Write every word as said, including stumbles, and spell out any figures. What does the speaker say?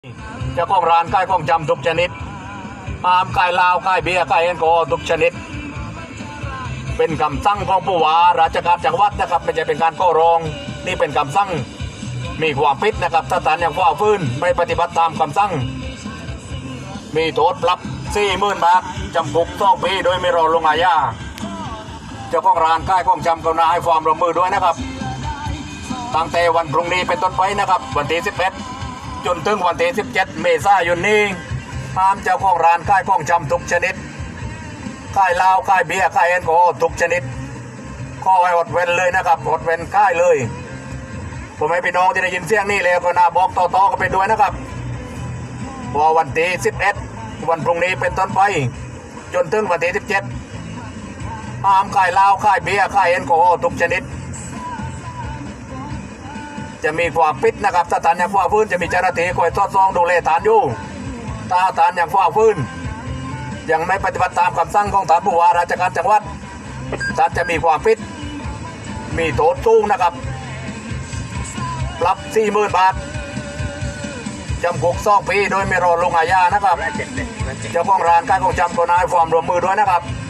เจ้าของร้านขายของจำทุกชนิดห้ามขายเหล้าขายเบียร์ขายแอลกอฮอล์ทุกชนิดเป็นคำสั่งของผู้ว่าราชการจังหวัดนะครับไม่ใช่เป็นการข้อรองนี่เป็นคำสั่งมีความผิดนะครับถ้าท่านยังฝ่าฝืนไม่ปฏิบัติตามคำสั่งมีโทษปรับสี่หมื่นบาทจำคุกสองปีโดยไม่รอลงอาญาเจ้าของร้านขายของจำกรุณาให้ความร่วมมือด้วยนะครับตั้งแต่วันพรุ่งนี้เป็นต้นไปนะครับวันที่สิบเอ็ดจนถึงวันที่สิบเจ็ดเมษายนนี้ห้ามเจ้าของร้านขายของจำทุกชนิดขายเหล้าขายเบียร์ขายแอลกอฮอล์ทุกชนิดข้อไว้อดเว้นเลยนะครับอดเว้นขายเลยผมให้พี่น้องที่ได้ยินเสียงนี่เลยก็น่าบอกต่อๆกันไปด้วยนะครับพอวันที่สิบเอ็ดวันพรุ่งนี้เป็นต้นไปจนถึงวันที่สิบเจ็ดห้ามขายเหล้าขายเบียร์ขายแอลกอฮอล์ทุกชนิดจะมีความผิดนะครับถ้าท่านยังฝ่าฝืนจะมีเจ้าหน้าที่คอยทอดซองดูแลท่านอยู่ถ้าท่านยังฝ่าฝืนยังไม่ปฏิบัติตามคำสั่งของท่านผู้ว่าราชการจังหวัดท่านจะมีความผิดมีโทษสูงนะครับปรับสี่หมื่นบาทจำคุกสองปีโดยไม่รอลงอาญานะครับเจ้าของร้านขายของจำก็นายความร่วมมือด้วยนะครับ